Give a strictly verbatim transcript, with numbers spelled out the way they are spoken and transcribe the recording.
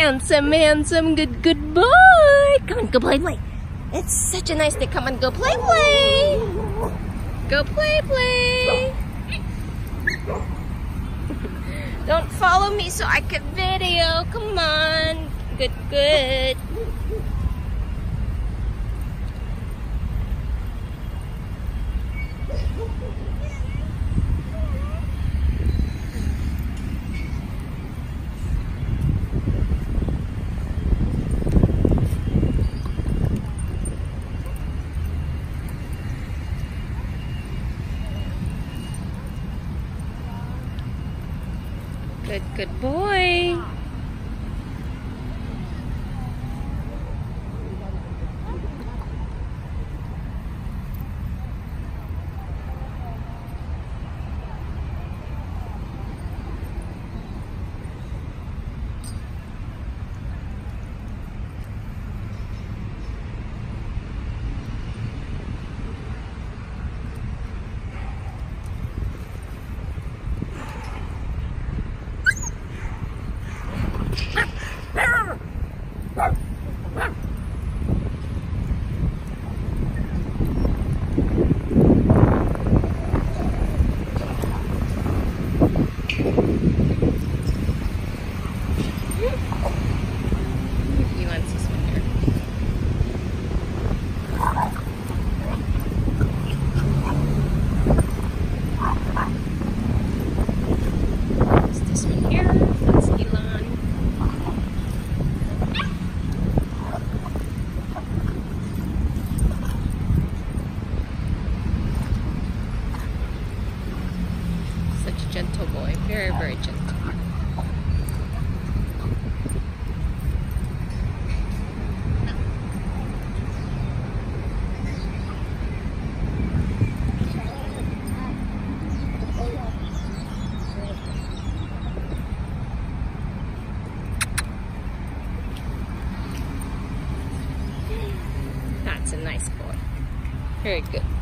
Handsome, handsome, good, good boy. Come on, go play, play. It's such a nice day. Come on, go play, play. Go play, play. Don't follow me so I can video. Come on. Good, good. Good, good boy. He wants to swim here. There's this one here. That's Yilan. Such a gentle boy. Very, very gentle. That's a nice boy. Very good.